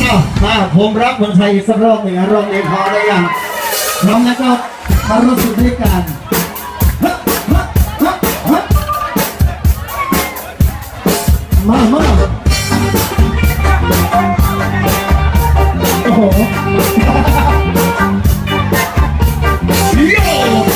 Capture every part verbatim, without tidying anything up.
อ้าวมาผมรักเมืองไทยอีกสักรอบหนึ่งรอบนี้พอได้ยังพร้อมแล้วก็มารู้สึกด้วยกันมามาโอ้โหโย่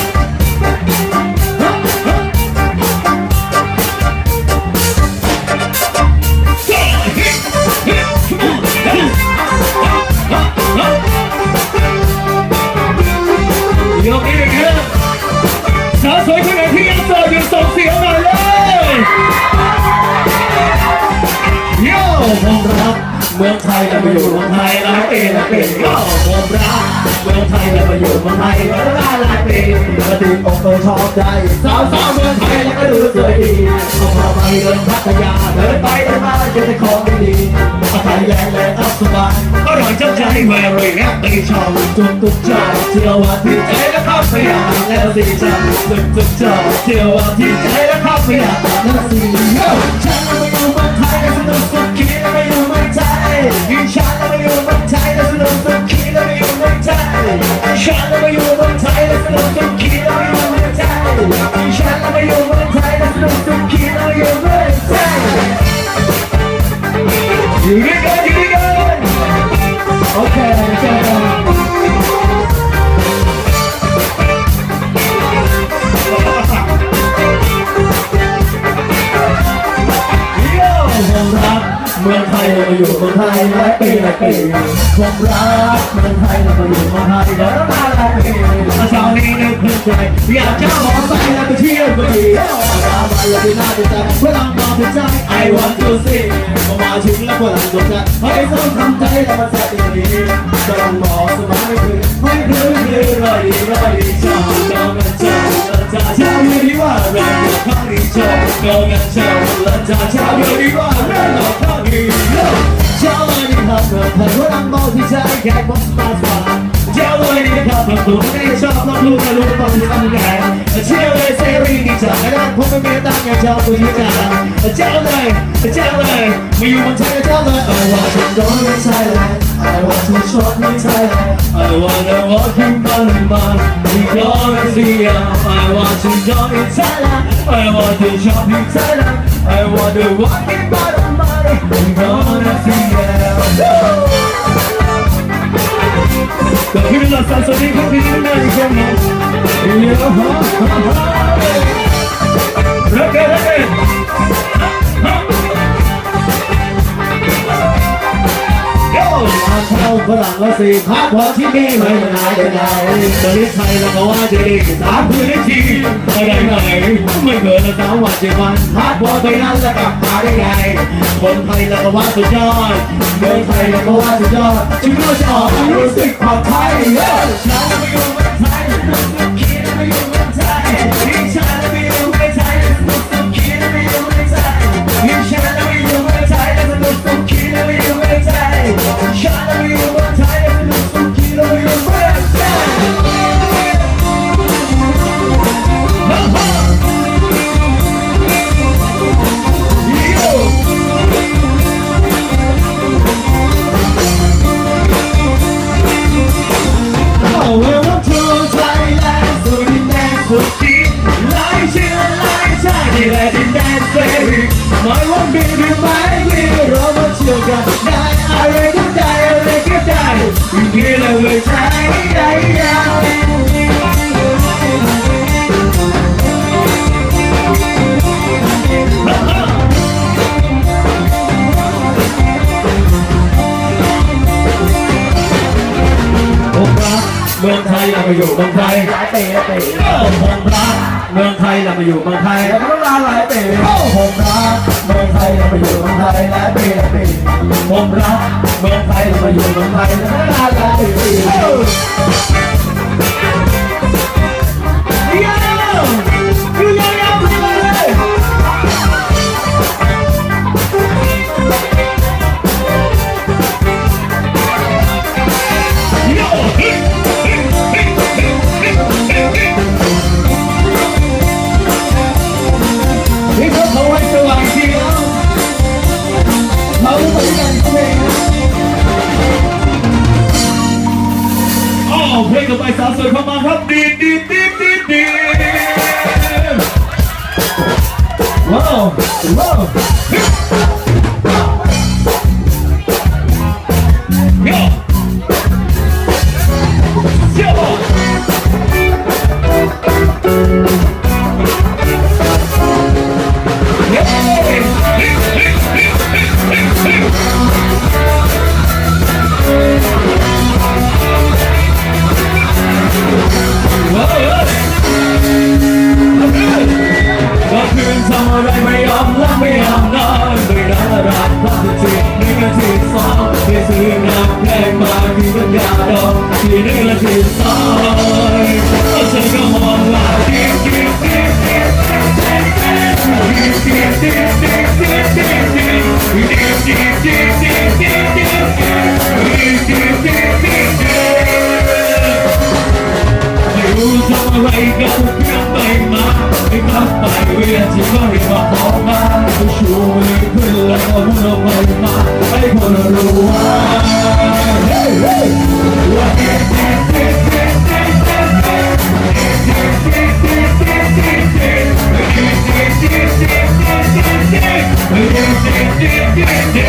ยกอีกเยอะสาวสวยคนไหนที่ยังโสดอยู่ส่งเสียงหน่อยเลยโย่ผมรักเมืองไทยเราไปอยู่เมืองไทยหลายปีหลายปีโย่ผมรักเมืองไทยเราไปอยู่เมืองไทยมาหลายหลายปีกระดิ่งอกเธอชอบใจสาวสาวเมืองไทยแล้วก็ดูสวยดีเอาพอไปเดินพัทยาเดินไปเดินมาเจอแต่ของดีๆไทยแลนด์และอัศบายอร่อยจับใจแมรี่แฮปปี้ชอบจุดตุกใจเที่ยววันที่ใจและพัทยาแล้วสิจับจุดตุกใจเที่ยววันที่ใจและพัทยาแล้วสิโย่ฉันเราไปอยู่เมืองไทยแล้วสนุกสุดขีดเราไปอยู่เมืองไทยยิ่งฉันเราไปอยู่เมืองไทยแล้วสนุกสุดขีดเราไปอยู่เมืองไทยฉันเราไปอยู่เมืองไทยแล้วสนุกสุดขีดเราไปอยู่เมืองไทยฉันเราไปอยู่เมืองไทยแล้วสนุกสุดขีดเราไปอยู่เมืองไทยอยู่ด้วยกันอยู่ด้วยกันโอเคเจอกันผมรักเมืองไทยเรามาอยู่เมืองไทยหลายปีหลายปีผมรักเมืองไทยเรามาอยู่เมืองไทยแล้วมาหลายปีเช้านี้นึกขึ้นใจอยากจะขอไปแล้วไปเที่ยวก็ดีตามมาแล้วที่น่าจะใจเวลามาเป็นใจ I want to see พอมาถึงแล้วคนหลังตัวใจให้ต้องทำใจแล้วมาแซ่บดีๆต้องมองสมองไม่คืนไม่คืนคืนรอยดีรอยดีชอบชอบกันชอบจะเช้าอยู่ดีว่าเรื่องข้างนี้ชอบชอบกันชอบแล้วจะเช้าอยู่ดีว่าเรื่องข้างนี้เช้าวันนี้ทำเรื่องผ่านว่าลำบากที่ใจแค่บอกมาสว่างเช้าวันนี้ทำเรื่องตัวไม่ชอบต้องรู้ไม่รู้ต้องทำไงเช้าเลยเซรีดีจังไม่ได้ผมไม่มีตังค์อย่างเช้าผู้หญิงจังเช้าเลยเช้าเลยมาอยู่บนเช้าเช้าเลย I want to go to Thailand I want to shop in Thailand I want to walk in Bangkok we gonna see ya I want to go in Thailand I want to shop in Thailand I want to walk in Bangkok we gonna see ya ก็คือเราสะสมที่คนที่นั่งกันนะเยอะฮะรักกันรักกันมาเช่าฝรั่งละสี่พักพอที่นี่ไม่นานได้ไงตอนนี้ไทยเราก็ว่าจะดีสามพื้นที่ไปได้ไหนไม่เกินละสามวันเจ็ดวันพักพอไปนั้นจะกลับมาได้ไงคนไทยเราก็ว่าสุดยอดเมืองไทยเราก็ว่าสุดยอดจึงเราจะออกรู้สึกปลอดภัยฉันไม่อยู่เมืองไทยคิดไม่อยู่เมืองไทยยิ่งฉันไม่อยู่เมืองไทยคิดไม่อยู่เมืองไทยยิ่งฉันไม่อยู่เมืองไทยแล้วสนุกสุขคิดไม่อยู่เมืองไทยฉันไม่อยู่เมืองไทยแล้วสนุกสุขคิดไม่อยู่เมืองไทยไม่ว่าบินหรือไม่บินเรามาเชื่อกันได้อะไรก็ได้อะไรก็ได้ยิ่งที่เราไม่ใช่ได้ยาวผมรักเมืองไทยเรามาอยู่เมืองไทยหลายปีหลายปีผมรักเมืองไทยเรามาอยู่เมืองไทยแล้วก็นานหลายปีผมรักเมืองไทยเรามาอยู่เมืองไทยหลายปีหลายปีผมรักเมืองไทยเรามาอยู่เมืองไทยแล้วก็นานหลายปียาวอยู่ยาวๆไปเลยนี่เขาเขาไว้สว่างเชียวเขาไปกันเองสวยเข้ามาครับดีดีดีดีดีว้าวว้าวโย่เจ้าทำอะไรไม่ยอมรับไม่ยอมนอนไม่รักรักความจริงนี่ก็ที่สองที่ซื้อน้ำแพงมาที่ปัญญาดองที่นี่ก็ที่สองฉันก็มองว่าดีดีดีดีดีดีดีดีดีดีดีดีดีดีดีดีดีไม่รู้ทำอะไรกับเพื่อนไปมาไม่กลับไปเวียนที่ก็รีบมาขอมาก็ชูมือขึ้นแล้วก็พูดไปมาให้คนรู้ว่าเฮ้ยเฮ้ยว่าเด็ดเด็ดเด็ดเด็ดเด็ดเด็ดเด็ดเด็ดเด็ดเด็ดเด็ดเด็ดเด็ดเด็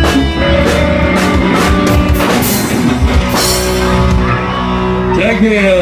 Thank you.